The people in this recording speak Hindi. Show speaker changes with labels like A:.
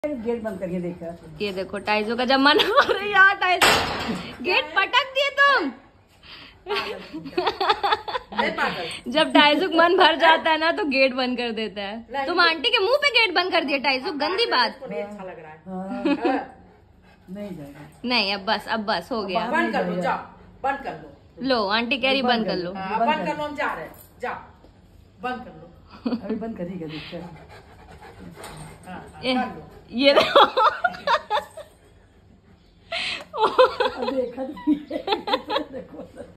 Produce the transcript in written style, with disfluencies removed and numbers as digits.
A: गेट बंद करके देखा।
B: ये देखो टाइजो का जब मन हो रहा है यार, टाइजो गेट पटक दिए तुम। जब टाइजो मन भर जाता है ना तो गेट बंद कर देता है। तुम आंटी के मुंह पे गेट बंद कर दिया टाइजो, गंदी बात।
C: अच्छा लग रहा है।
A: नहीं जाएगा।
B: नहीं अब बस हो गया।
C: बंद कर लो, जाओ बंद कर लो।
B: लो आंटी कह रही बंद कर लो।
C: बंद कर लो, हम जा रहे हैं, जाओ बंद कर लो।
A: अभी बंद करेगा देखते।
B: ये देखो।
A: देखा देखो।